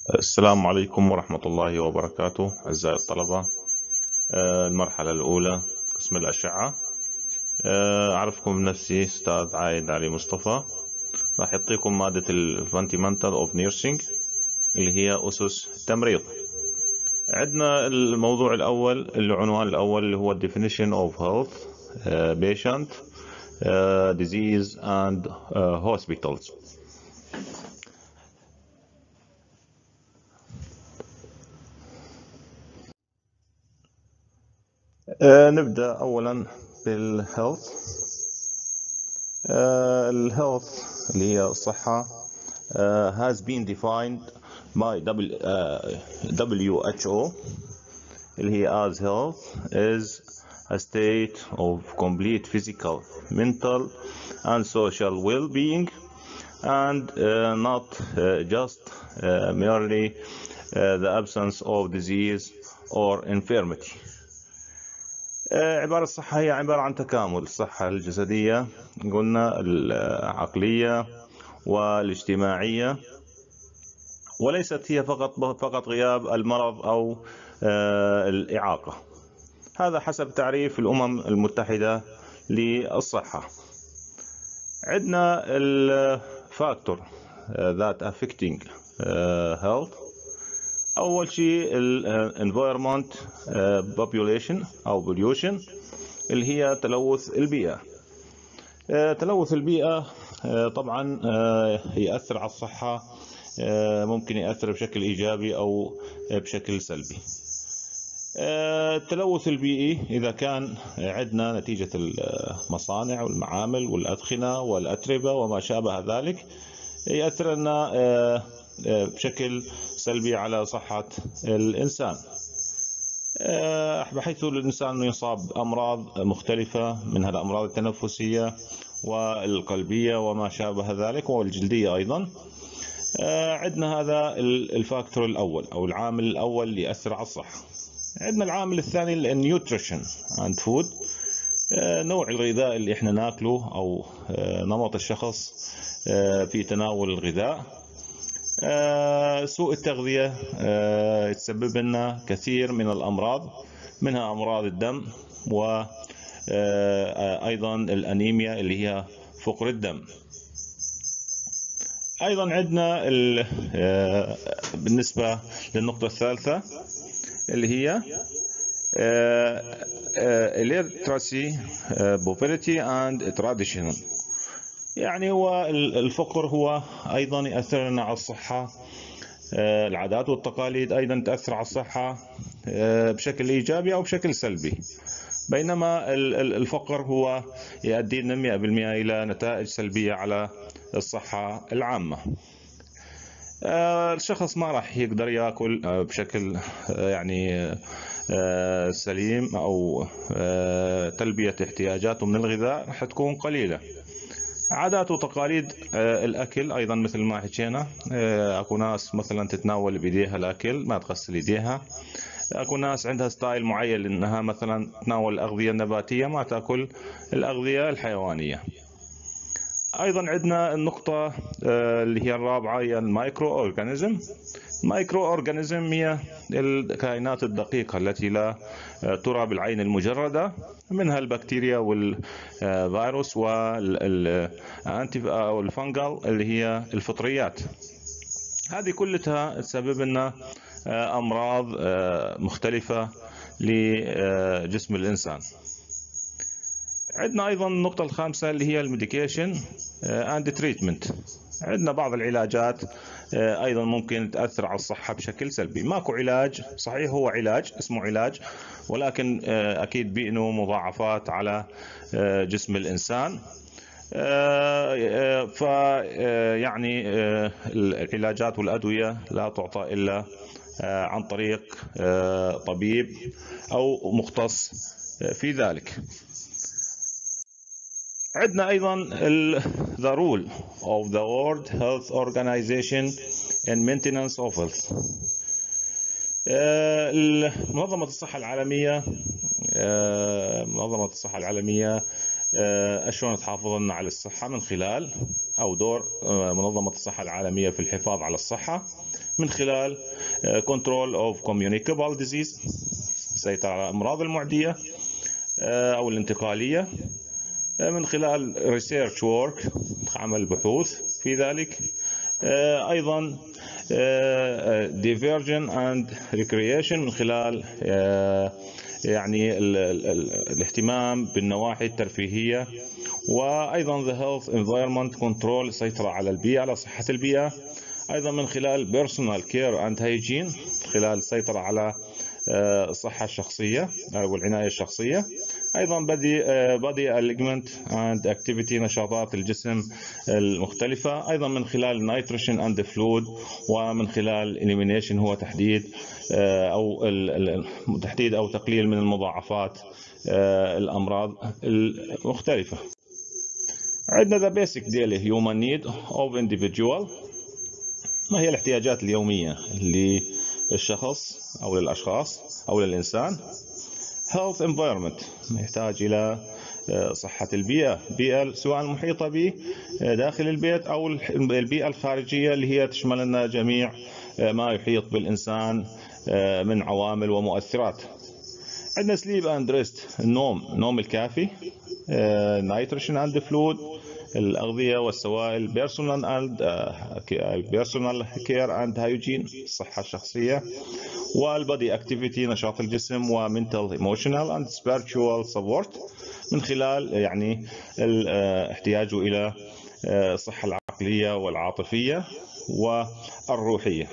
السلام عليكم ورحمة الله وبركاته أعزائي الطلبة. المرحلة الأولى قسم الأشعة. أعرفكم بنفسي أستاذ عايد علي مصطفى. راح يعطيكم مادة ال Fundamental of Nursing اللي هي أسس التمريض. عندنا الموضوع الأول، العنوان الأول اللي هو Definition of Health, Patient, Disease and Hospitals. نبدأ أولا بالهيلث. الهيلث اللي هي الصحة has been defined by WHO اللي هي as health is a state of complete physical, mental and social well-being and not just merely the absence of disease or infirmity. عبارة الصحة هي عبارة عن تكامل الصحة الجسدية، قلنا العقلية والاجتماعية، وليست هي فقط غياب المرض أو الإعاقة. هذا حسب تعريف الأمم المتحدة للصحة. عندنا الفاكتور that affecting health. أول شيء environment population أو pollution اللي هي تلوث البيئة. تلوث البيئة طبعا يأثر على الصحة، ممكن يأثر بشكل إيجابي أو بشكل سلبي. التلوث البيئي إذا كان عندنا نتيجة المصانع والمعامل والأدخنة والأتربة وما شابه ذلك، يأثر لنا بشكل سلبي على صحة الإنسان، بحيث الإنسان يصاب بأمراض مختلفة، منها الأمراض التنفسية والقلبية وما شابه ذلك والجلدية أيضا. عندنا هذا الفاكتور الأول أو العامل الأول اللي يأثر على الصحة. عندنا العامل الثاني النيوتريشن اند فود، نوع الغذاء اللي احنا ناكله أو نمط الشخص في تناول الغذاء. سوء التغذية يسبب لنا كثير من الأمراض، منها أمراض الدم وأيضا الأنيميا اللي هي فقر الدم. أيضا عندنا بالنسبة للنقطة الثالثة اللي هي illiteracy, poverty and tradition. يعني هو الفقر هو أيضا يأثر لنا على الصحة. العادات والتقاليد أيضا تأثر على الصحة بشكل إيجابي أو بشكل سلبي، بينما الفقر هو يؤدي 100% إلى نتائج سلبية على الصحة العامة. الشخص ما راح يقدر يأكل بشكل يعني سليم، أو تلبية احتياجاته من الغذاء راح تكون قليلة. عادات وتقاليد الأكل أيضا مثل ما حكينا، أكو ناس مثلا تتناول بيديها الأكل ما تغسل يديها، أكو ناس عندها ستايل معين إنها مثلا تناول الأغذية النباتية ما تأكل الأغذية الحيوانية. أيضا عندنا النقطة اللي هي الرابعة هي المايكرو أورجانيزم. المايكرو أورجانيزم هي الكائنات الدقيقة التي لا ترى بالعين المجردة، منها البكتيريا والفيروس والفنجل اللي هي الفطريات. هذه كلها تسبب لنا أمراض مختلفة لجسم الإنسان. عندنا أيضا النقطة الخامسة اللي هي الميديكيشن اند تريتمنت. عندنا بعض العلاجات أيضا ممكن تأثر على الصحة بشكل سلبي. ماكو علاج صحيح، هو علاج اسمه علاج، ولكن أكيد بينه مضاعفات على جسم الإنسان. فيعني العلاجات والأدوية لا تعطى إلا عن طريق طبيب أو مختص في ذلك. عندنا أيضا the role of the World Health Organization in maintenance of health. منظمة الصحة العالمية، شلون تحافظ لنا على الصحة من خلال أو دور منظمة الصحة العالمية في الحفاظ على الصحة من خلال control of communicable disease، السيطرة على الأمراض المعدية أو الانتقالية، من خلال research work، عمل بحوث في ذلك، أيضا diversion and recreation، من خلال يعني الاهتمام بالنواحي الترفيهية، وأيضا the health environment control، السيطرة على البيئة، على صحة البيئة، أيضا من خلال personal care and hygiene، خلال السيطرة على الصحة الشخصية أو العناية الشخصية، أيضا body alignment and activity، نشاطات الجسم المختلفة، أيضا من خلال nutrition and fluid، ومن خلال elimination، هو تحديد أو تقليل من المضاعفات الأمراض المختلفة. عندنا the basic daily human need of individual، ما هي الاحتياجات اليومية للشخص أو للأشخاص أو للإنسان. health environment، يحتاج إلى صحة البيئة، بيئة سواء المحيطة به داخل البيت أو البيئة الخارجية اللي هي تشمل لنا جميع ما يحيط بالإنسان من عوامل ومؤثرات. عندنا sleep and rest، النوم الكافي، nutrition and fluid، الأغذية والسوائل، personal care and hygiene، الصحة الشخصية، والبادي اكتيفيتي، نشاط الجسم، ومنتال emotional and spiritual support، من خلال يعني احتياجه إلى الصحة العقلية والعاطفية والروحية.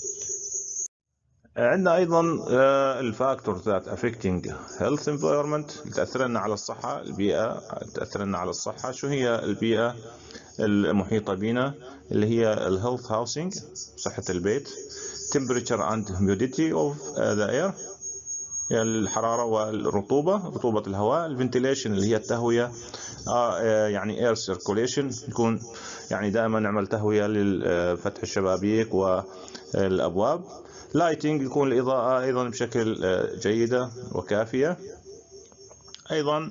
عندنا أيضا الفاكتورز that affecting health environment، تأثر لنا على الصحة، البيئة تأثر لنا على الصحة. شو هي البيئة المحيطة بنا؟ اللي هي الهيلث هاوسنج، صحة البيت، temperature and humidity of the air، يعني الحرارة والرطوبة، رطوبة الهواء، الفنتيليشن اللي هي التهوية، يعني air circulation، يكون يعني دائما نعمل تهوية لفتح الشبابيك والأبواب، لايتنج، يكون الإضاءة أيضا بشكل جيدة وكافية. أيضا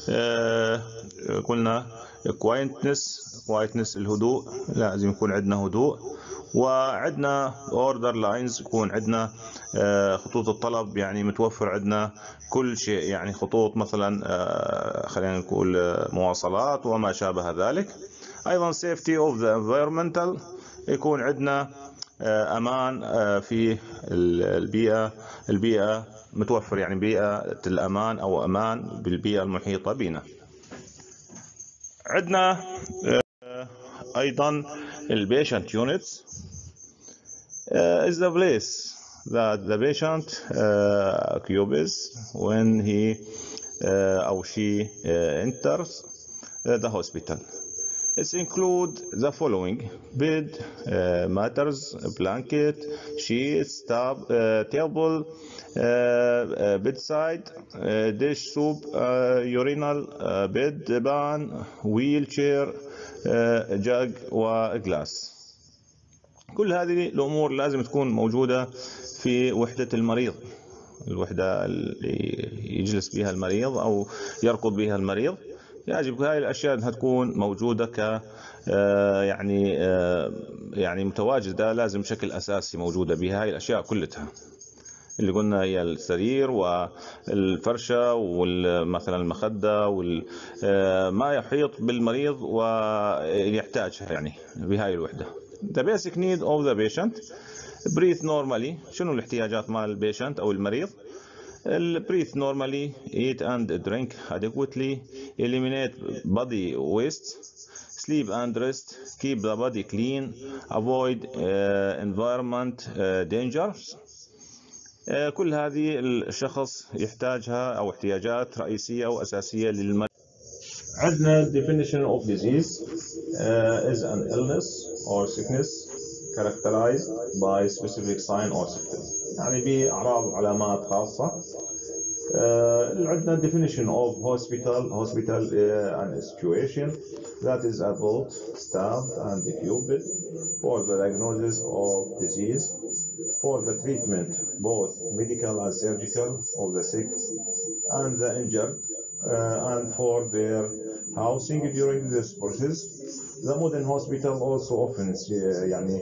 قلنا quietness، الهدوء، لازم يكون عندنا هدوء. وعندنا order lines، يكون عندنا خطوط الطلب، يعني متوفر عندنا كل شيء، يعني خطوط مثلا خلينا نقول مواصلات وما شابه ذلك. أيضا safety of the environmental، يكون عندنا أمان في البيئة متوفر، يعني بيئة الأمان أو أمان بالبيئة المحيطة بنا. عندنا أيضا البيشنت يونتس is the place that the patient occupies when he or she enters the hospital. It includes the following: bed, matters, blanket, sheets, table, bedside, dish, soup, urinal, bedpan, wheelchair, jug وجلاس. كل هذه الأمور لازم تكون موجودة في وحدة المريض، الوحدة اللي يجلس بها المريض أو يرقد بها المريض. يجب هاي الأشياء أنها تكون موجودة يعني متواجدة، لازم بشكل أساسي موجودة بها هاي الأشياء كلها اللي قلنا هي السرير والفرشة ومثلا المخدة وما يحيط بالمريض ويحتاجها يعني بهاي الوحدة. The basic need of the patient: breathe normally. شنو الاحتياجات مال البيشنت أو المريض؟ breathe normally, eat and drink adequately, eliminate body waste, sleep and rest, keep the body clean, avoid environment dangers. كل هذه الشخص يحتاجها أو احتياجات رئيسية وأساسية للمريض. عندنا definition of disease is an illness or sickness characterized by specific sign or symptoms، يعني بأعراض وعلامات خاصة. عندنا definition of hospital an institution that is adult, staffed and equipped for the diagnosis of disease, for the treatment both medical and surgical of the sick and the injured, and for their housing during this process. The modern hospital also often يعني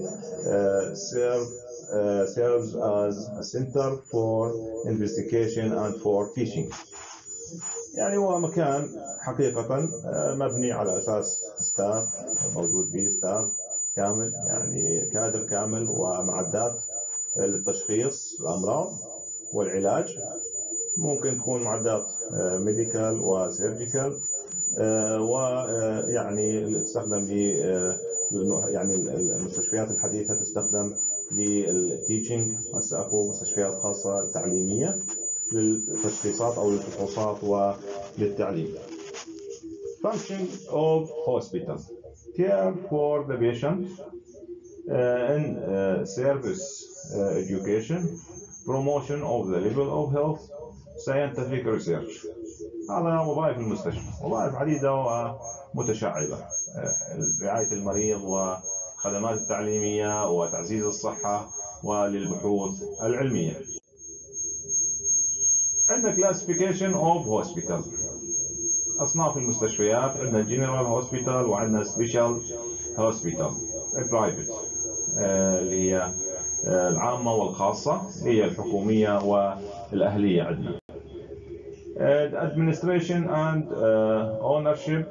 serves as a center for investigation and for teaching. يعني هو مكان حقيقة مبني على أساس ستاف، موجود به ستاف كامل، يعني كادر كامل ومعدات للتشخيص الأمراض والعلاج. ممكن تكون معدات ميديكال وسيرجيكال، ويعني تستخدم يعني المستشفيات الحديثة تستخدم للتيتشنج. هسه اكو مستشفيات خاصة تعليمية للتشخيصات أو للفحوصات وللتعليم. Function of hospital: care for the patient, in service education, promotion of the level of health, scientific research. هذا وظائف المستشفى، وظائف عديدة ومتشعبة: رعاية المريض والخدمات التعليمية وتعزيز الصحة وللبحوث العلمية. عندنا classification of hospital: أصناف المستشفيات. عندنا general hospital وعندنا special hospital. private اللي هي العامة والخاصة، اللي هي الحكومية والأهلية. عندنا administration and ownership.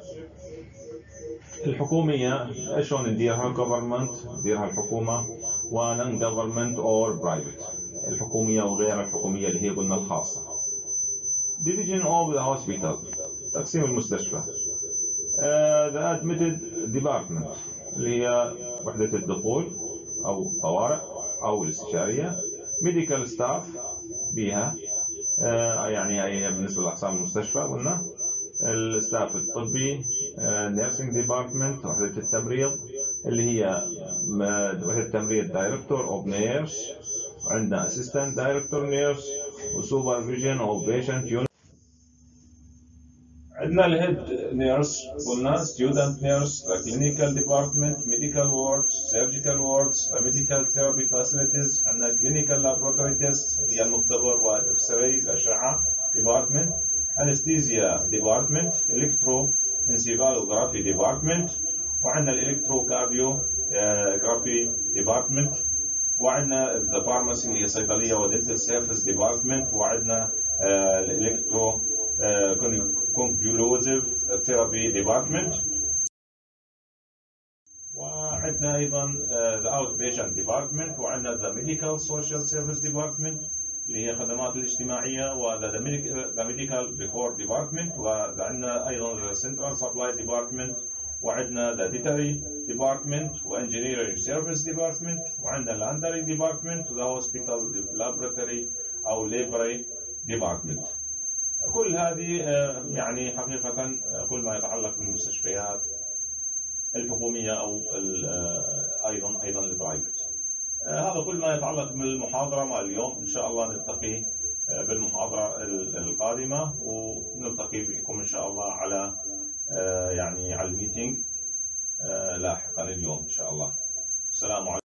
الحكومية شلون نديرها؟ government نديرها الحكومة، و non government or private الحكومية وغير الحكومية اللي هي قلنا الخاصة. division of the hospital تقسيم المستشفى. the admitted department اللي هي وحدة الدخول أو طوارئ أو الاستشارية. medical staff بيها يعني هي بالنسبة لأقسام المستشفى. قلنا الستاف الطبي. nursing department وحدة التمريض اللي هي وحدة التمريض director of nurse، وعندنا assistant director nurse و supervision of patient unit. عندنا الهيد نيرس قلنا student nurse، the clinical department، medical wards، surgical wards، the medical therapy facilities. عندنا clinical laboratory tests هي المختبر والإكس راي الأشعة department، anesthesia department، electroencephalography department، وعندنا electrocardiography department، وعندنا the pharmacy اللي هي صيدلية ودنتال سيرفيس department، وعندنا الالكترو conclusive therapy department، وعندنا أيضا the outpatient department، وعندنا the medical social service department اللي هي خدمات الاجتماعية، و the medical record department، وعندنا أيضا the central supply department، وعندنا the dietary department و engineering service department، وعندنا laundry department و the hospital laboratory أو library department. كل هذه يعني حقيقة كل ما يتعلق بالمستشفيات الحكومية أو أيضا البرايفت. هذا كل ما يتعلق بالمحاضرة مع اليوم. إن شاء الله نلتقي بالمحاضرة القادمة، ونلتقي بكم إن شاء الله على يعني على الميتينج لاحقا اليوم إن شاء الله. السلام عليكم.